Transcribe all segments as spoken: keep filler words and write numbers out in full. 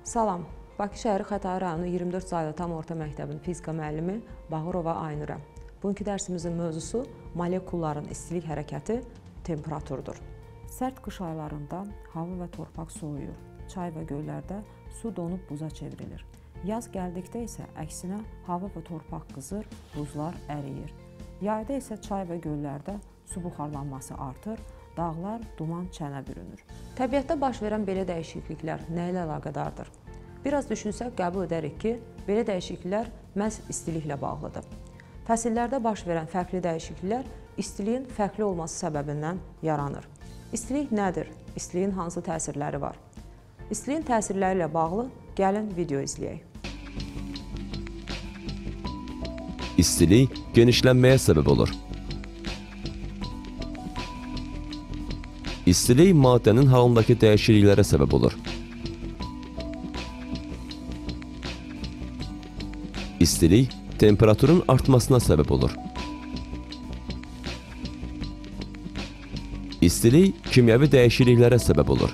Salam, Bakı şəhəri Xətai rayonu iyirmi dörd saylı tam orta məktəbinin fizika müəllimi Bağırova Aynurəm. Bugünkü dərsimizin mövzusu molekulların istilik hərəkəti temperaturdur. Sərt qış aylarında hava və torpaq soyuyur. Çay və göllərdə su donub buza çevrilir. Yaz gəldikdə isə əksinə hava və torpaq qızır, buzlar əriyir. Yayda isə çay və göllərdə su buxarlanması artır, dağlar duman çənə bürünür. Təbiətdə baş verən belə dəyişikliklər nə ilə əlaqədardır? Biraz düşünsək qəbul edərik ki, belə dəyişikliklər məhz istiliklə bağlıdır. Fəsillərdə baş verən fərqli dəyişikliklər istiliyin fərqli olması səbəbindən yaranır. İstilik nədir? İstiliyin hansı təsirləri var? İstiliyin təsirləri ilə bağlı gəlin video izləyək. İstilik genişlənməyə səbəb olur. İstilik maddənin halındakı dəyişikliklərə səbəb olur. İstilik temperaturun artmasına səbəb olur. İstilik kimyəvi dəyişikliklərə səbəb olur.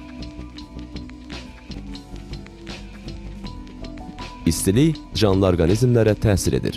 İstilik canlı orqanizmlərə təsir edir.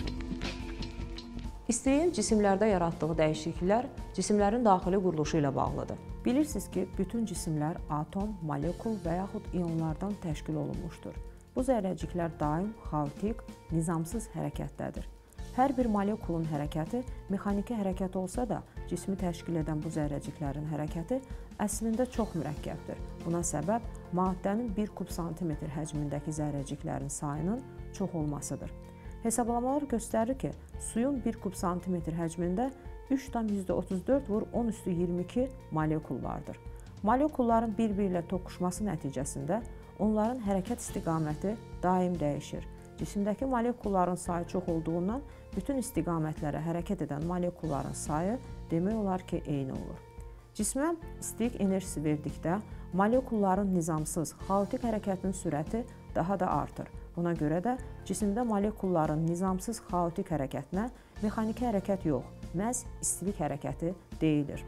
İstiliyin cisimlərdə yaratdığı dəyişikliklər cisimlərin daxili quruluşu ilə bağlıdır. Bilirsiniz ki, bütün cisimlər atom, molekul və yaxud ionlardan təşkil olunmuşdur. Bu zərrəciklər daim xaotik, nizamsız hərəkətdədir. Hər bir molekulun hərəkəti mexaniki hərəkət olsa da, cismi təşkil edən bu zərrəciklərin hərəkəti əslində çox mürəkkəbdir. Buna səbəb maddənin bir kub santimetr həcmindəki zərrəciklərin sayının çox olmasıdır. Hesablamalar göstərir ki, suyun bir kub santimetr həcmində üç tam yüzdə otuz dörd vur on üstü iyirmi iki molekul vardır. Molekulların bir-biri ilə toqquşması nəticəsində onların hərəkət istiqaməti daim dəyişir. Cisimdəki molekulların sayı çox olduğundan bütün istiqamətlərə hərəkət edən molekulların sayı demək olar ki, eyni olur. Cismə istilik enerjisi verdikdə molekulların nizamsız, xaotik hərəkətinin sürəti daha da artır. Buna görə də cisimdə molekulların nizamsız, xaotik hərəkətinə mexaniki hərəkət yox, məhz istilik hərəkəti deyilir.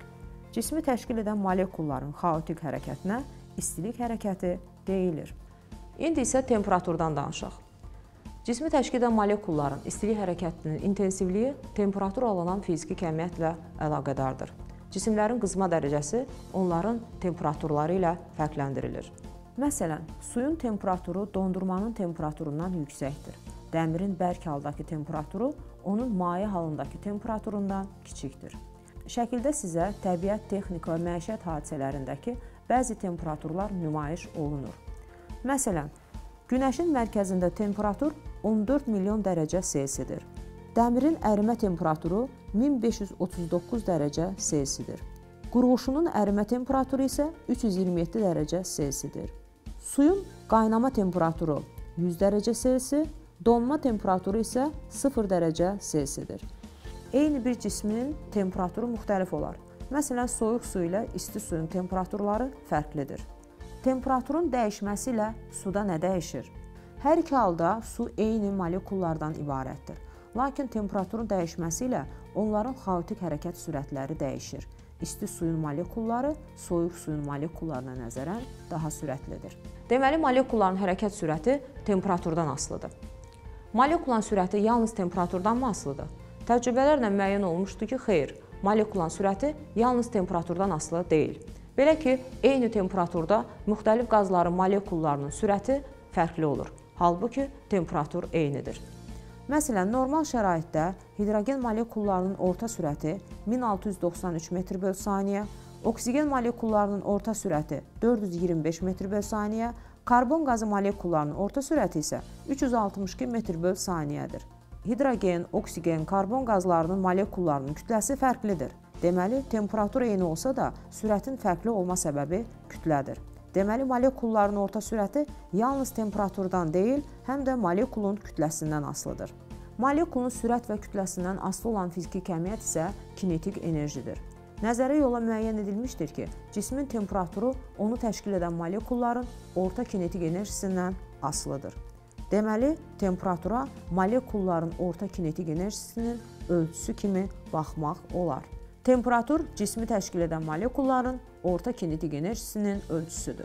Cismi təşkil edən molekulların xaotik hərəkətinə istilik hərəkəti deyilir. İndi isə temperaturdan danışaq. Cismi təşkil edən molekulların istilik hərəkətinin intensivliyi temperatur alınan fiziki kəmiyyətlə əlaqədardır. Cisimlərin qızma dərəcəsi onların temperaturları ilə fərqləndirilir. Məsələn, suyun temperaturu dondurmanın temperaturundan yüksəkdir. Dəmirin bərk haldakı temperaturu onun maye halındakı temperaturundan kiçikdir. Şəkildə sizə təbiət, texnika və məişət hadisələrindəki bəzi temperaturlar nümayiş olunur. Məsələn, Günəşin mərkəzində temperatur on dörd milyon dərəcə Selsidir. Dəmirin ərimə temperaturu min beş yüz otuz doqquz dərəcə Selsidir. Qurğuşunun ərimə temperaturu isə üç yüz iyirmi yeddi dərəcə Selsidir. Suyun qaynama temperaturu yüz dərəcə Selsi, donma temperaturu isə sıfır dərəcə Selsidir. Eyni bir cismin temperaturu müxtəlif olar. Məsələn, soyuq su ilə isti suyun temperaturları fərqlidir. Temperaturun dəyişməsi ilə suda nə dəyişir? Hər iki halda su eyni molekullardan ibarətdir. Lakin temperaturun dəyişməsi ilə onların xaotik hərəkət sürətləri dəyişir. İsti suyun molekulları soyuq suyun molekullarına nəzərən daha sürətlidir. Deməli, molekulların hərəkət sürəti temperaturdan asılıdır. Molekulanın sürəti yalnız temperaturdanmı asılıdır? Təcrübələrlə müəyyən olmuşdur ki, xeyr, molekulanın sürəti yalnız temperaturdan asılı deyil. Belə ki, eyni temperaturda müxtəlif qazların molekullarının sürəti fərqli olur. Halbuki temperatur eynidir. Məsələn, normal şəraitdə hidrogen molekullarının orta sürəti min altı yüz doxsan üç metr böl saniyə, oksigen molekullarının orta sürəti dörd yüz iyirmi beş metr böl saniyə, karbon qazı molekullarının orta sürəti isə üç yüz altmış iki metr böl saniyədir. Hidrogen, oksigen, karbon qazlarının molekullarının kütləsi fərqlidir. Deməli, temperatur eyni olsa da sürətin fərqli olma səbəbi kütlədir. Deməli, molekulların orta sürəti yalnız temperaturdan deyil, həm də molekulun kütləsindən asılıdır. Molekulun sürət və kütləsindən asılı olan fiziki kəmiyyət isə kinetik enerjidir. Nəzəri yola müəyyən edilmişdir ki, cismin temperaturu onu təşkil edən molekulların orta kinetik enerjisindən asılıdır. Deməli, temperatura molekulların orta kinetik enerjisinin ölçüsü kimi baxmaq olar. Temperatur cismi təşkil edən molekulların orta kinetik enerjisinin ölçüsüdür.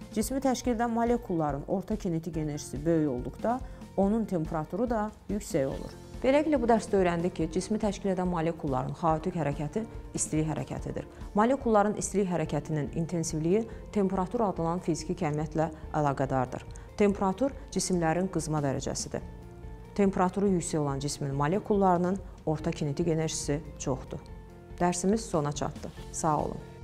Cismi təşkil edən molekulların orta kinetik enerjisi böyük olduqda onun temperaturu da yüksək olur. Beləliklə, bu dərsdə öyrəndik ki, cismi təşkil edən molekulların xaotik hərəkəti istilik hərəkətidir. Molekulların istilik hərəkətinin intensivliyi temperatur adlanan fiziki kəmiyyətlə əlaqədardır. Temperatur cisimlərin qızma dərəcəsidir. Temperaturu yüksək olan cismin molekullarının orta kinetik enerjisi çoxdur. Dərsimiz sona çatdı. Sağ olun.